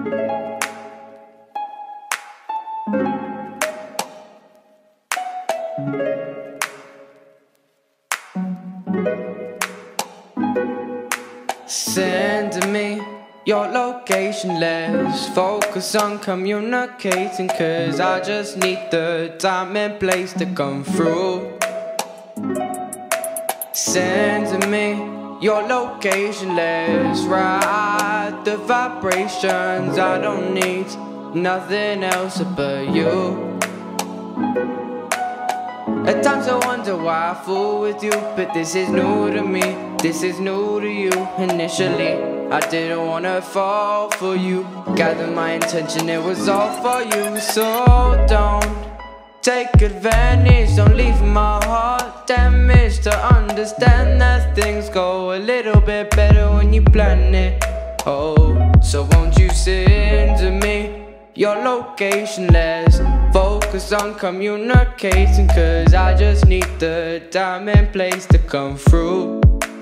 Send me your location, let's focus on communicating, 'cause I just need the time and place to come through. Send me your location, let's ride the vibrations. I don't need nothing else but you. At times I wonder why I fool with you, but this is new to me, this is new to you. Initially, I didn't wanna fall for you, gather my intention, it was all for you. So don't take advantage, don't leave my heart damaged. To understand that things go a little bit better when you plan it. Oh, so won't you send to me your location, let's focus on communicating, 'cause I just need the time and place to come through.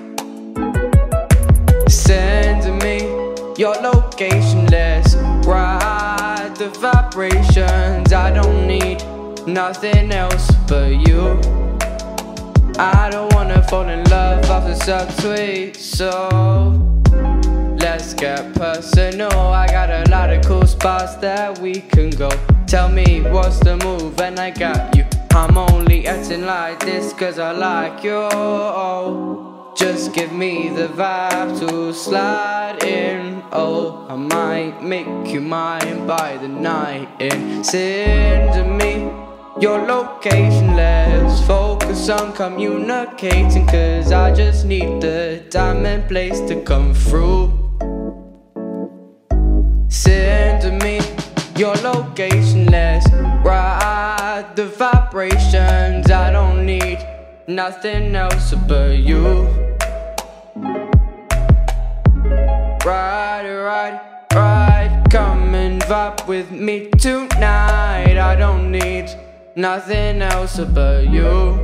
Send me your location, let's ride the vibrations. I don't need nothing else but you. I don't wanna fall in love off the subtweet, so let's get personal. I got a lot of cool spots that we can go. Tell me what's the move and I got you. I'm only acting like this 'cause I like you. Just give me the vibe to slide in. Oh, I might make you mine by the night. And send me your location, let's focus on communicating, 'cause I just need the time and place to come through. Send me your location, let's ride the vibrations. I don't need nothing else but you. Ride, come and vibe with me tonight. I don't need nothing else but you.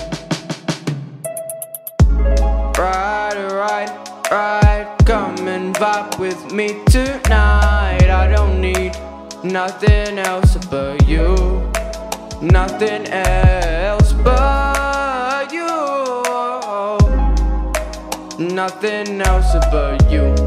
Ride, come and vibe with me tonight. I don't need nothing else but you. Nothing else but you. Nothing else but you.